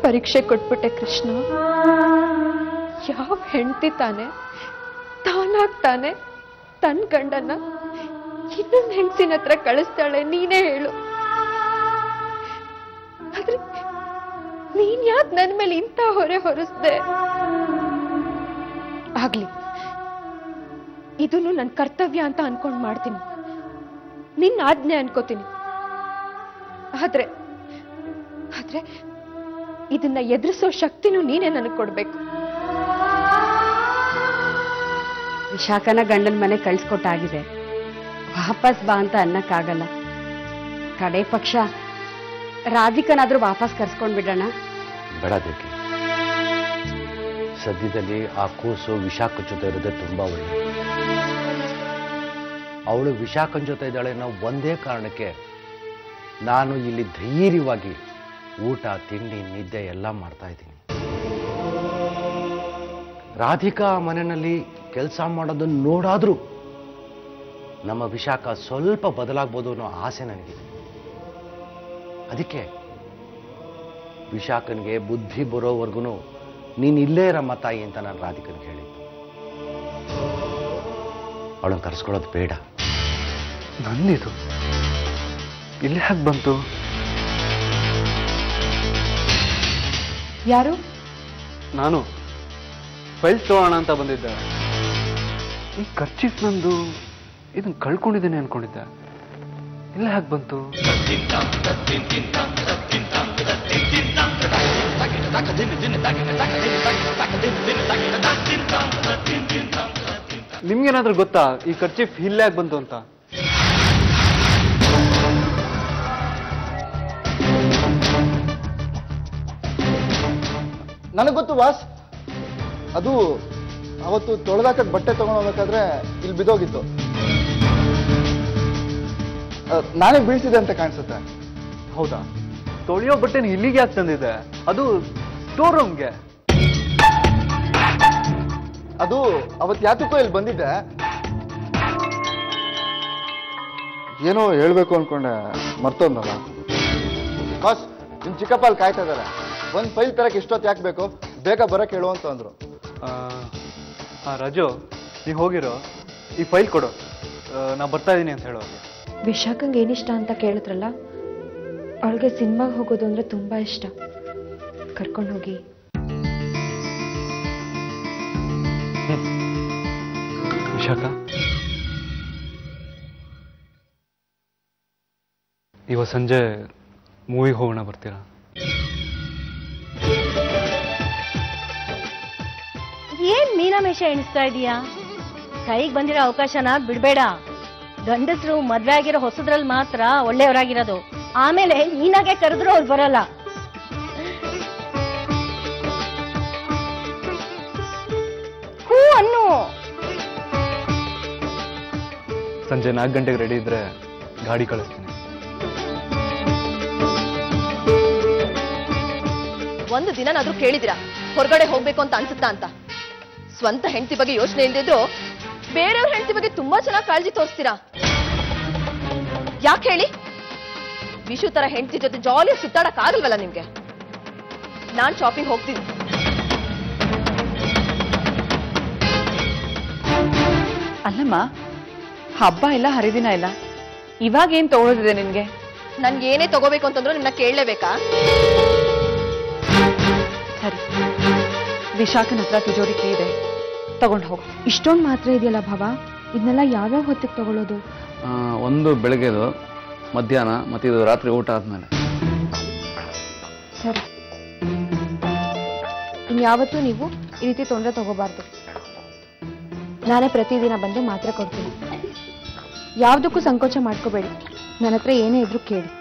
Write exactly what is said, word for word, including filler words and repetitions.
ಪರೀಕ್ಷೆ ಕೊಟ್ಬಿಟ್ಟೆ ಕೃಷ್ಣ. ಯಾವ ಹೆಂಡತಿ ತಾನೆ ತಾನಾಗ್ತಾನೆ ತನ್ನ ಗಂಡನ್ನ ಇನ್ನೊಂದು ಹೆಂಗಸಿನ ಹತ್ರ ಕಳಿಸ್ತಾಳೆ? ನೀನೇ ಹೇಳು. ಆದ್ರೆ ನೀನ್ ಯಾಕೆ ನನ್ನ ಮೇಲೆ ಇಂಥ ಹೊರೆ ಹೊರಿಸ್ದೆ? ಆಗ್ಲಿ, ಇದನ್ನು ನನ್ನ ಕರ್ತವ್ಯ ಅಂತ ಅನ್ಕೊಂಡ್ ಮಾಡ್ತೀನಿ, ನಿನ್ನ ಆಜ್ಞೆ ಅನ್ಕೋತೀನಿ. ಆದ್ರೆ ಆದ್ರೆ ಇದನ್ನ ಎದುರಿಸೋ ಶಕ್ತಿನೂ ನೀನೇ ನನಗೆ ಕೊಡ್ಬೇಕು. ವಿಶಾಖನ ಗಂಡನ ಮನೆ ಕಳ್ಸಿಕೊಟ್ಟಾಗಿದೆ, ವಾಪಸ್ ಬಾ ಅಂತ ಅನ್ನಕ್ಕಾಗಲ್ಲ. ಕಡೆ ಪಕ್ಷ ರಾಧಿಕನಾದ್ರೂ ವಾಪಸ್ ಕರ್ಸ್ಕೊಂಡ್ ಬಿಡೋಣ. ಬೇಡ ದೇವ್ಕಿ, ಸದ್ಯದಲ್ಲಿ ಆ ಕೂಸು ವಿಶಾಖ ಜೊತೆ ಇರೋದೇ ತುಂಬಾ ಒಳ್ಳೆ. ಅವಳು ವಿಶಾಖನ ಜೊತೆ ಇದ್ದಾಳೆ ಅನ್ನೋ ಒಂದೇ ಕಾರಣಕ್ಕೆ ನಾನು ಇಲ್ಲಿ ಧೈರ್ಯವಾಗಿ ಊಟ ತಿಂಡಿ ನಿದ್ದೆ ಎಲ್ಲ ಮಾಡ್ತಾ ಇದ್ದೀನಿ. ರಾಧಿಕಾ ಮನೆಯಲ್ಲಿ ಕೆಲಸ ಮಾಡೋದನ್ನು ನೋಡಾದ್ರೂ ನಮ್ಮ ವಿಶಾಖ ಸ್ವಲ್ಪ ಬದಲಾಗ್ಬೋದು ಅನ್ನೋ ಆಸೆ ನನಗಿದೆ. ಅದಕ್ಕೆ ವಿಶಾಖನ್ಗೆ ಬುದ್ಧಿ ಬರೋವರೆಗೂ ನೀನು ಇಲ್ಲೇ ರಮ್ಮ ತಾಯಿ ಅಂತ ನಾನು ರಾಧಿಕನ್ಗೆ ಹೇಳಿದ್ದು. ಅವಳನ್ನು ಕರೆಸ್ಕೊಳ್ಳೋದು ಬೇಡ. ನನ್ನಿದು ಇಲ್ಲಿ ಹೇಗೆ ಬಂತು? ಯಾರು? ನಾನು ಫೈಲ್ಸ್ ತಗೋಣ ಅಂತ ಬಂದಿದ್ದೆ. ಈ ಖರ್ಚಿಫ್ ನಂದು ಇದನ್ನ ಕಳ್ಕೊಂಡಿದ್ದೇನೆ ಅನ್ಕೊಂಡಿದ್ದೆ. ಇಲ್ಲ ಹೇಗೆ ಬಂತು? ನಿಮ್ಗೇನಾದ್ರೂ ಗೊತ್ತಾ ಈ ಖರ್ಚಿಫ್ ಇಲ್ಲೇ ಯಾಕೆ ಬಂತು ಅಂತ? ನನಗೆ ಗೊತ್ತು ಬಾಸ್. ಅದು ಅವತ್ತು ತೊಳೆದಾಕಕ್ಕೆ ಬಟ್ಟೆ ತಗೊಂಡೋಗ್ಬೇಕಾದ್ರೆ ಇಲ್ಲಿ ಬಿದ್ದೋಗಿತ್ತು. ನಾನೇ ಬೀಳ್ಸಿದೆ ಅಂತ ಕಾಣಿಸುತ್ತೆ. ಹೌದಾ? ತೊಳೆಯೋ ಬಟ್ಟೆನ ಇಲ್ಲಿಗೆ ಯಾಕೆ ತಂದಿದೆ? ಅದು ಸ್ಟೋರ್ ರೂಮ್ಗೆ. ಅದು ಅವತ್ತು ಯಾತಕ್ಕೋ ಇಲ್ಲಿ ಬಂದಿದ್ದೆ. ಏನೋ ಹೇಳ್ಬೇಕು ಅನ್ಕೊಂಡೆ, ಮರ್ತೋದ್ನಲ್ಲ. ಬಾಸ್, ನಿಮ್ ಚಿಕ್ಕಪ್ಪ ಅಲ್ಲಿ ಕಾಯ್ತಾ ಇದಾರೆ. ಒಂದ್ ಫೈಲ್ ತರಕ್ಕೆ ಇಷ್ಟೊತ್ತು ಯಾಕೆ ಬೇಕು, ಬೇಗ ಬರಕ್ಕೆ ಹೇಳು ಅಂತ ಅಂದ್ರು. ಹಾ ರಾಜು, ನೀವು ಹೋಗಿರೋ ಈ ಫೈಲ್ ಕೊಡು, ನಾ ಬರ್ತಾ ಇದ್ದೀನಿ ಅಂತ ಹೇಳೋ. ವಿಶಾಖಂಗೆ ಏನಿಷ್ಟ ಅಂತ ಕೇಳಿದ್ರಲ್ಲ, ಅವಳಿಗೆ ಸಿನಿಮಾಗೆ ಹೋಗೋದು ಅಂದ್ರೆ ತುಂಬಾ ಇಷ್ಟ. ಕರ್ಕೊಂಡು ಹೋಗಿ. ವಿಶಾಖ, ಇವತ್ತು ಸಂಜೆ ಮೂವಿಗೆ ಹೋಗೋಣ, ಬರ್ತೀರಾ? ಏನ್ ಮೀನಾಮೇಷ ಎಣಿಸ್ತಾ ಇದೀಯಾ? ಕೈಗೆ ಬಂದಿರೋ ಅವಕಾಶನ ಬಿಡ್ಬೇಡ. ಗಂಡಸರು ಮದ್ವೆ ಆಗಿರೋ ಹೊಸದ್ರಲ್ಲಿ ಮಾತ್ರ ಒಳ್ಳೆಯವರಾಗಿರೋದು. ಆಮೇಲೆ ನೀನಾಗೆ ಕರೆದ್ರು ಅವ್ರು ಬರಲ್ಲ. ಹೂ ಅನ್ನು. ಸಂಜೆ ನಾಲ್ಕು ಗಂಟೆಗೆ ರೆಡಿ ಇದ್ರೆ ಗಾಡಿ ಕಳಿಸ್ತೀನಿ. ಒಂದು ದಿನನಾದ್ರೂ ಕೇಳಿದಿರಾ ಹೊರಗಡೆ ಹೋಗ್ಬೇಕು ಅಂತ ಅನ್ಸುತ್ತಾ ಅಂತ? ಸ್ವಂತ ಹೆಂಡತಿ ಬಗ್ಗೆ ಯೋಚನೆ ಇಲ್ದಿದ್ರು ಬೇರೆಯವ್ರ ಹೆಂಡತಿ ಬಗ್ಗೆ ತುಂಬಾ ಚೆನ್ನಾಗಿ ಕಾಳಜಿ ತೋರಿಸ್ತೀರಾ. ಯಾಕೆ ಹೇಳಿ? ವಿಶು ತರ ಹೆಂಡತಿ ಜೊತೆ ಜಾಲಿಯಾಗಿ ಸುತ್ತಾಡಕ್ ಆಗಲ್ವಲ್ಲ ನಿಮ್ಗೆ? ನಾನ್ ಶಾಪಿಂಗ್ ಹೋಗ್ತೀನಿ. ಅಲ್ಲಮ್ಮ, ಹಬ್ಬ ಇಲ್ಲ ಹರಿದಿನ ಇಲ್ಲ, ಇವಾಗ ಏನ್ ತಗೊಳ್ಳೋದಿದೆ ನಿನ್ಗೆ? ನನ್ಗೆ ಏನೇ ತಗೋಬೇಕು ಅಂತಂದ್ರೂ ನಿನ್ನ ಕೇಳಲೇಬೇಕಾ? ಸರಿ, ವಿಶಾಖನ ಹತ್ರ ತಿಜೋರಿ ಕೀ ಇದೆ, ತಗೊಂಡು ಹೋಗು. ಇಷ್ಟೊಂದು ಮಾತ್ರ ಇದೆಯಲ್ಲ ಭಾವ, ಇದನ್ನೆಲ್ಲ ಯಾವ್ಯಾವ ಹೊತ್ತಿಗೆ ತಗೊಳ್ಳೋದು? ಒಂದು ಬೆಳಗ್ಗೆದು, ಮಧ್ಯಾಹ್ನ ಮತ್ತು ಇದು ರಾತ್ರಿ ಊಟ ಆದ್ಮೇಲೆ. ಸರಿ, ಇನ್ಯಾವತ್ತೂ ನೀವು ಈ ರೀತಿ ತೊಂದರೆ ತಗೋಬಾರ್ದು. ನಾನೇ ಪ್ರತಿದಿನ ಬಂದು ಮಾತ್ರೆ ಕೊಡ್ತೀನಿ. ಯಾವುದಕ್ಕೂ ಸಂಕೋಚ ಮಾಡ್ಕೋಬೇಡಿ. ನನ್ನ ಹತ್ರ ಏನೇ ಇದ್ರೂ ಕೇಳಿ.